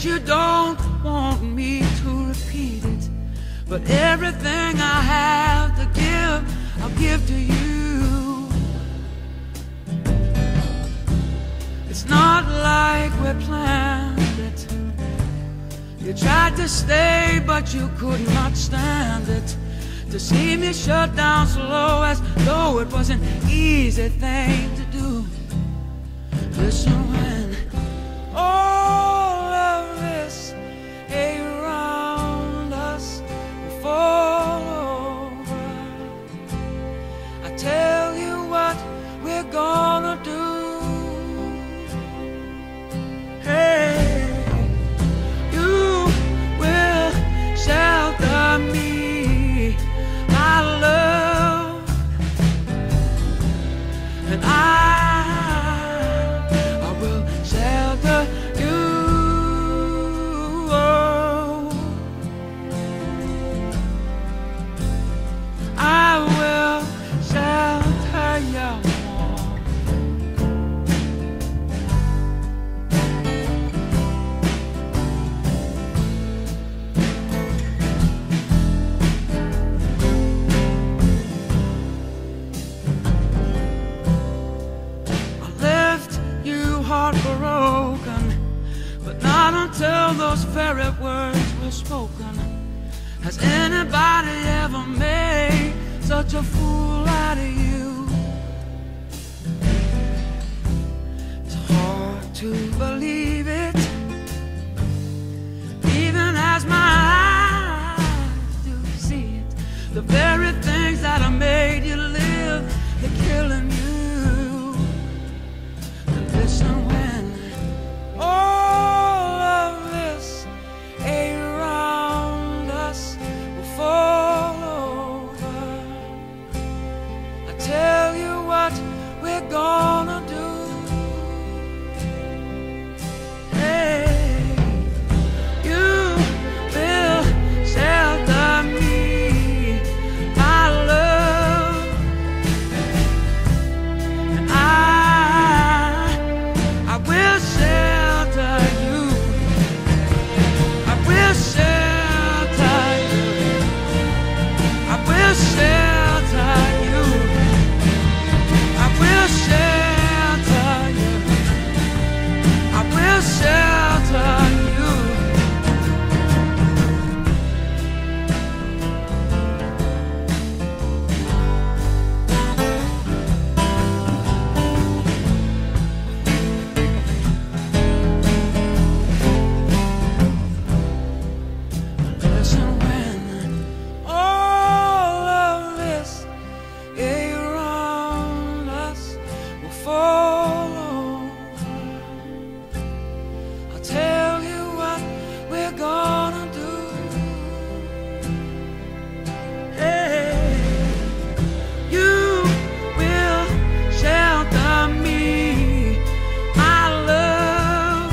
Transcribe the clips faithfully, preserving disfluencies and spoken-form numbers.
you don't want me to repeat it, but everything I have to give, I'll give to you. It's not like we planned it. You tried to stay, but you could not stand it. To see me shut down slow, as though it was an easy thing to do. Listen, when all of this around us will fall over, I tell you what we're gonna do. Hey, you will shelter me, my love, and I until those very words were spoken. Has anybody ever made such a fool out of you? It's hard to believe it, even as my eyes do see it. The very things that have made you live, they're killing you. And listen, when oh gonna do. Hey, you will shelter me, my love, and I, I will shelter you. I will shelter you. I will shelter you. I will shelter you. I will shelter you. Listen, when all of this around us will fall over, I'll tell you what we're gonna do. Hey, you will shelter me, my love,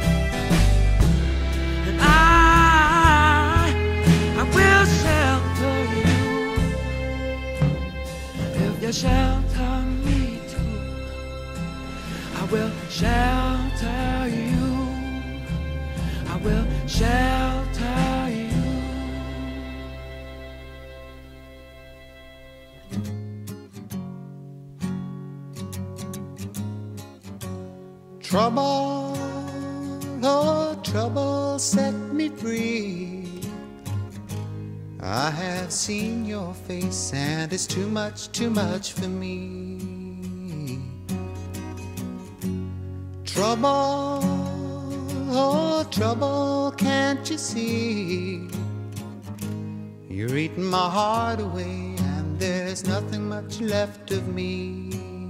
and I, I will shelter you. If you shelter me too, I will shelter you. I will shelter you. Trouble, oh trouble, set me free. I have seen your face and it's too much, too much for me. Trouble, oh trouble, can't you see? You're eating my heart away and there's nothing much left of me.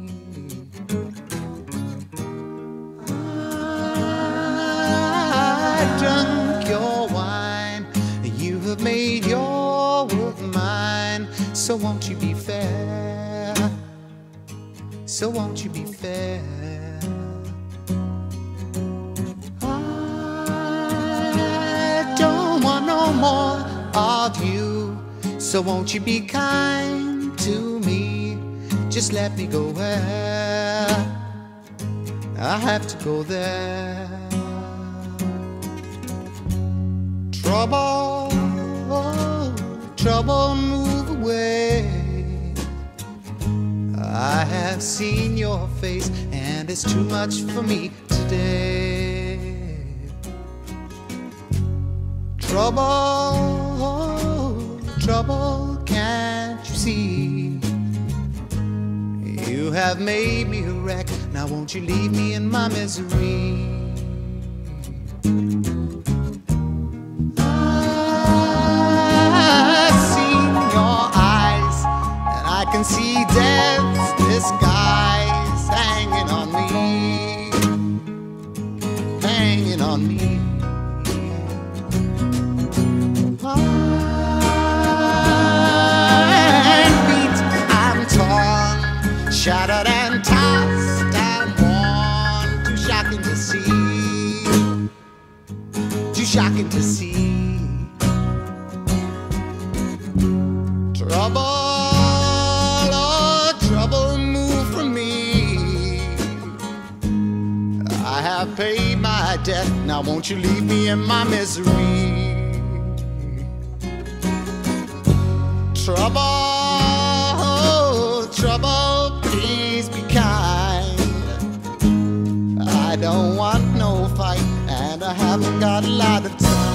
I drunk your wine, you have made your world mine. So won't you be fair? So won't you be fair? I don't want no more of you. So won't you be kind to me? Just let me go where I have to go there. Trouble, trouble, move away. I have seen your face, and it's too much for me today. Trouble, trouble, can't you see? You have made me a wreck, now won't you leave me in my misery? I've seen your eyes, and I can see death's disguise hanging on me, hanging on me. I'm beat, I'm torn, shattered and tossed and worn. Too shocking to see, too shocking to see. Trouble, oh trouble, move from me. I have paid my debt, now won't you leave me in my misery? Trouble, oh, trouble, please be kind. I don't want no fight, and I haven't got a lot of time.